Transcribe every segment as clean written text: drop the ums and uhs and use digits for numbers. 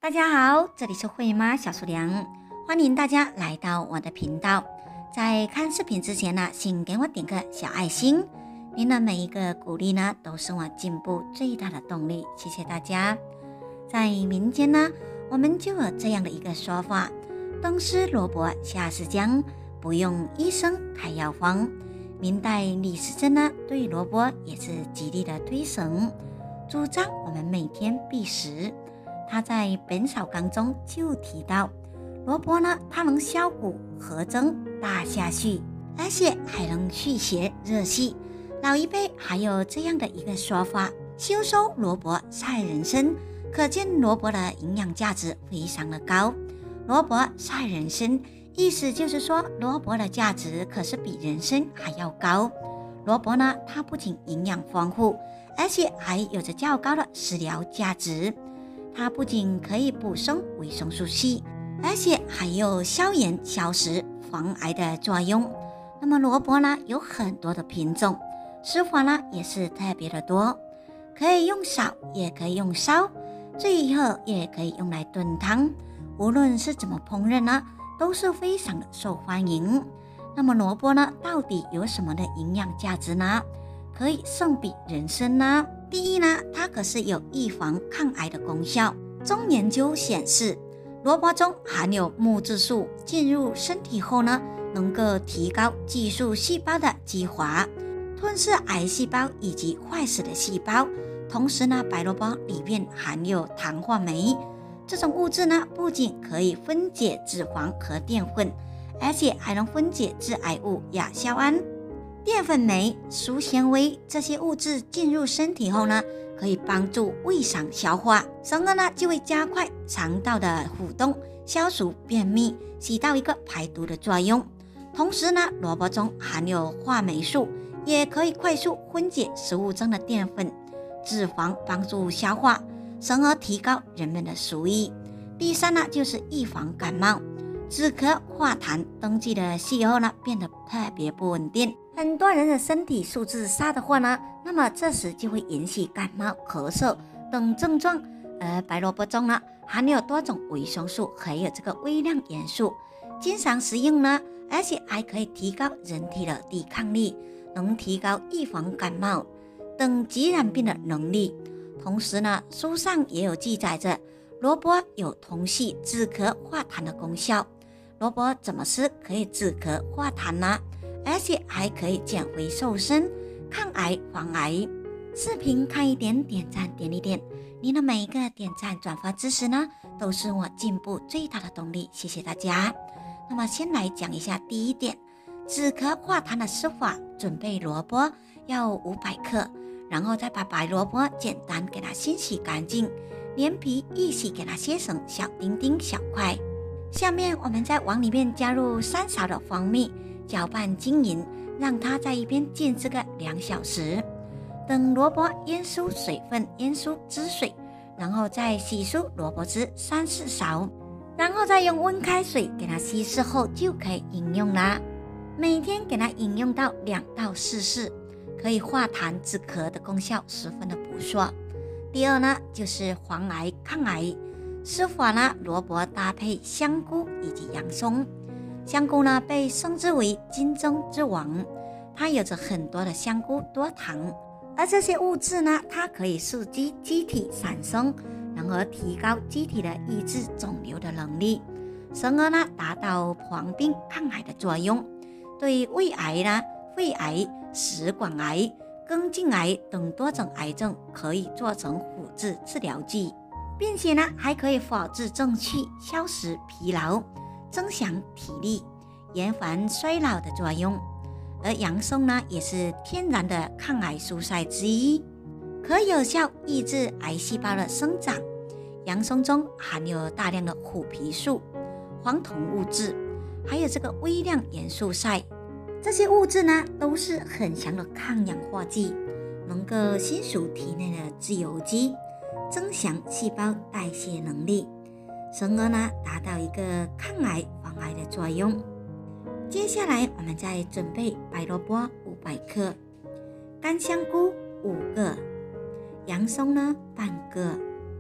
大家好，这里是慧妈小厨娘，欢迎大家来到我的频道。在看视频之前呢，请给我点个小爱心，您的每一个鼓励呢，都是我进步最大的动力，谢谢大家。在民间呢，我们就有这样的一个说法：冬吃萝卜，夏吃姜，不用医生开药方。明代李时珍呢，对萝卜也是极力的推崇，主张我们每天必食。他在《本草纲》中就提到，萝卜呢，它能消谷、和增、大下虚，而且还能祛邪热气。老一辈还有这样的一个说法：修收萝卜赛人参，可见萝卜的营养价值非常的高。萝卜赛人参，意思就是说萝卜的价值可是比人参还要高。萝卜呢，它不仅营养丰富，而且还有着较高的食疗价值。它不仅可以补充维生素 C， 而且还有消炎消食、防癌的作用。那么萝卜呢，有很多的品种，吃法呢也是特别的多，可以用烧，也可以用烧，最后也可以用来炖汤。无论是怎么烹饪呢，都是非常的受欢迎。那么萝卜呢，到底有什么的营养价值呢？可以胜比人参呢？第一呢，它可是有预防抗癌的功效。中研究显示，萝卜中含有木质素，进入身体后呢，能够提高激素细胞的激活，吞噬癌细胞以及坏死的细胞。同时呢，白萝卜里面含有糖化酶，这种物质呢，不仅可以分解脂肪和淀粉，而且还能分解致癌物亚硝胺。淀粉酶、粗纤维这些物质进入身体后呢，可以帮助胃肠消化，从而呢就会加快肠道的蠕动，消除便秘，起到一个排毒的作用。同时呢，萝卜中含有话酶素，也可以快速分解食物中的淀粉、脂肪，帮助消化，从而提高人们的食欲。第三呢，就是预防感冒。止咳化痰冬季的气候呢，变得特别不稳定，很多人的身体素质差的话呢，那么这时就会引起感冒、咳嗽等症状。而白萝卜中呢，含有多种维生素，还有这个微量元素，经常食用呢，而且还可以提高人体的抵抗力，能提高预防感冒等疾染病的能力。同时呢，书上也有记载着萝卜有通气、止咳化痰的功效。萝卜怎么吃可以止咳化痰呢？而且还可以减肥瘦身、抗癌防癌。视频看一点，点赞点一点，您的每一个点赞转发支持呢，都是我进步最大的动力，谢谢大家。那么先来讲一下第一点，止咳化痰的吃法。准备萝卜要500克，然后再把白萝卜简单给它清洗干净，连皮一起给它切成小丁丁小块。下面我们再往里面加入3勺的蜂蜜，搅拌均匀，让它在一边静置个2小时。等萝卜淹出水分，淹出汁水，然后再洗出萝卜汁3-4勺，然后再用温开水给它稀释后就可以饮用啦。每天给它饮用到2到4次，可以化痰止咳的功效十分的不错。第二呢，就是防癌抗癌。吃法呢，萝卜搭配香菇以及洋葱。香菇呢，被称之为金针之王，它有着很多的香菇多糖，而这些物质呢，它可以刺激机体产生，然后提高机体的抑制肿瘤的能力，从而呢达到防病抗癌的作用。对胃癌呢、肺癌、食管癌、宫颈癌等多种癌症可以做成辅助治疗剂，并且呢还可以保治正气、消食疲劳、增强体力、延缓衰老的作用。而洋葱呢，也是天然的抗癌蔬菜之一，可有效抑制癌细胞的生长。洋葱中含有大量的虎皮素、黄酮物质，还有这个微量元素钽，这些物质呢都是很强的抗氧化剂，能够清除体内的自由基，增强细胞代谢能力，从而呢达到一个抗癌防癌的作用。接下来我们再准备白萝卜500克，干香菇5个，洋葱呢半个，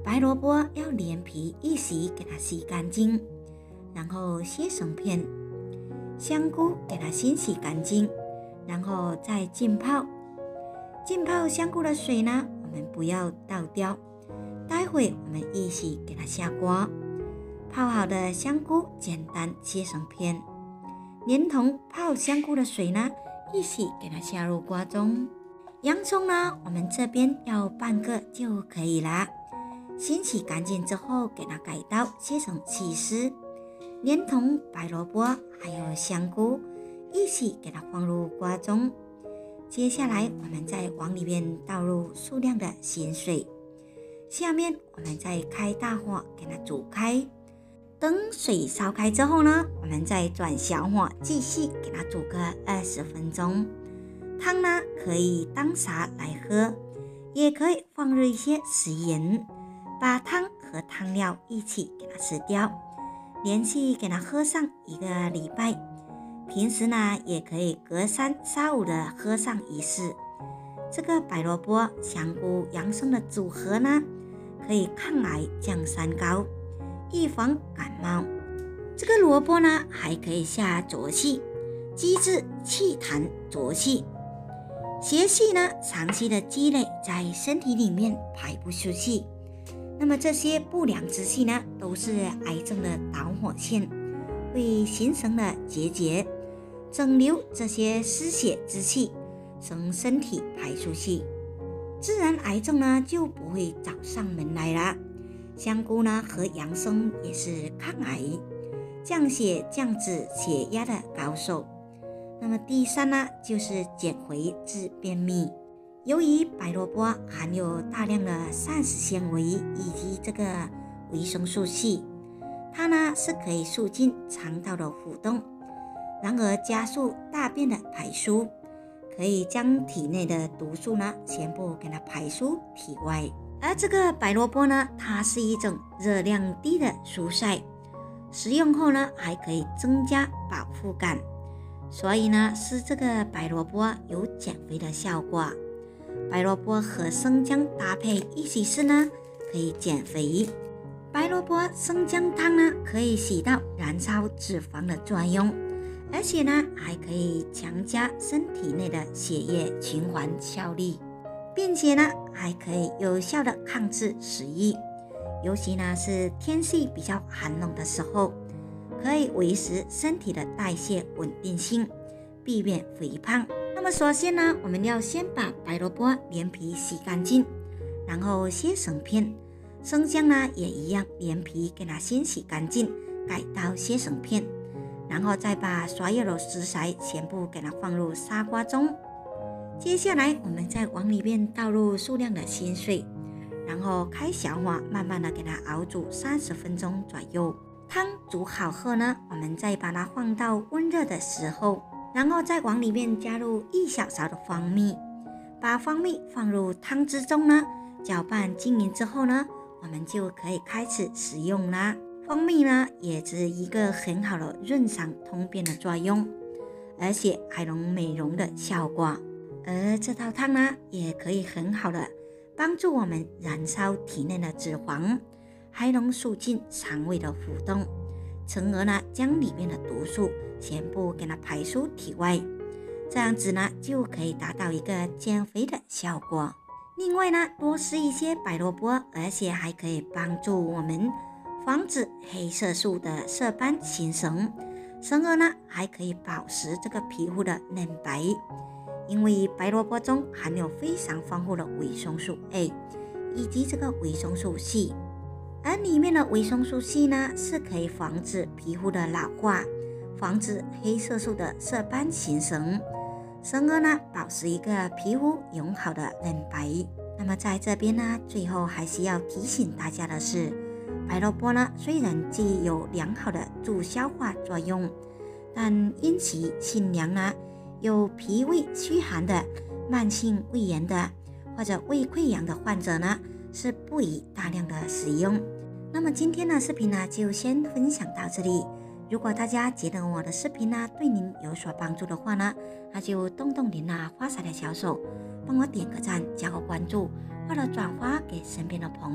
白萝卜要连皮一起给它洗干净，然后切成片。香菇给它先洗干净，然后再浸泡。浸泡香菇的水呢，我们不要倒掉，待会我们一起给它下锅。泡好的香菇简单切成片，连同泡香菇的水呢，一起给它下入锅中。洋葱呢，我们这边要半个就可以啦。先洗干净之后，给它改刀切成细丝，连同白萝卜还有香菇一起给它放入锅中。接下来我们再往里面倒入数量的咸水，下面我们再开大火给它煮开。等水烧开之后呢，我们再转小火继续给它煮个20分钟。汤呢可以当茶来喝，也可以放入一些食盐，把汤和汤料一起给它吃掉，连续给它喝上1个礼拜。平时呢也可以隔3、4、5的喝上一次。这个白萝卜、香菇、洋葱的组合呢，可以抗癌降三高，预防感冒。这个萝卜呢还可以下浊气，机制气痰浊气。邪气呢长期的积累在身体里面排不出去，那么这些不良之气呢都是癌症的导火线，会形成了结节，整流这些失血之气，从身体排出去，自然癌症呢就不会找上门来了。香菇呢和洋葱也是抗癌、降血、降脂、血压的高手。那么第3呢，就是减肥治便秘。由于白萝卜含有大量的膳食纤维以及这个维生素 C， 它呢是可以促进肠道的蠕动，然而加速大便的排出，可以将体内的毒素呢全部给它排出体外。而这个白萝卜呢，它是一种热量低的蔬菜，食用后呢还可以增加饱腹感。所以呢，吃这个白萝卜有减肥的效果。白萝卜和生姜搭配一起吃呢，可以减肥。白萝卜生姜汤呢，可以起到燃烧脂肪的作用，而且呢，还可以强加身体内的血液循环效率，并且呢，还可以有效的抗制食欲。尤其呢，是天气比较寒冷的时候，可以维持身体的代谢稳定性，避免肥胖。那么首先呢，我们要先把白萝卜连皮洗干净，然后切成片。生姜呢也一样，连皮给它先洗干净，改刀切成片，然后再把所有的食材全部给它放入砂锅中。接下来我们再往里面倒入数量的鲜水，然后开小火慢慢的给它熬煮30分钟左右。汤煮好后呢，我们再把它放到温热的时候，然后再往里面加入1小勺的蜂蜜，把蜂蜜放入汤汁中呢，搅拌均匀之后呢，我们就可以开始食用啦。蜂蜜呢也是一个很好的润肠通便的作用，而且还能美容的效果。而这道汤呢也可以很好的帮助我们燃烧体内的脂肪，还能促进肠胃的蠕动，从而呢将里面的毒素全部给它排出体外，这样子呢就可以达到一个减肥的效果。另外呢，多吃一些白萝卜，而且还可以帮助我们防止黑色素的色斑形成，从而呢还可以保持这个皮肤的嫩白。因为白萝卜中含有非常丰富的维生素 A 以及这个维生素 C，而里面的维生素 C 呢，是可以防止皮肤的老化，防止黑色素的色斑形成，从而呢保持一个皮肤永好的嫩白。那么在这边呢，最后还是要提醒大家的是，白萝卜呢虽然既有良好的助消化作用，但因其性凉呢，有脾胃虚寒的、慢性胃炎的或者胃溃疡的患者呢，是不宜大量的使用。那么今天的视频呢，就先分享到这里。如果大家觉得我的视频呢对您有所帮助的话呢，那就动动您那发财的小手，帮我点个赞、加个关注，或者转发给身边的朋友。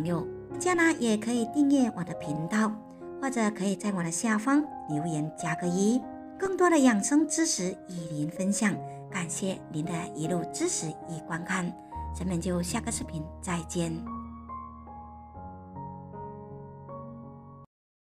大家呢也可以订阅我的频道，或者可以在我的下方留言加个1，更多的养生知识与您分享。感谢您的一路支持与观看，咱们就下个视频再见。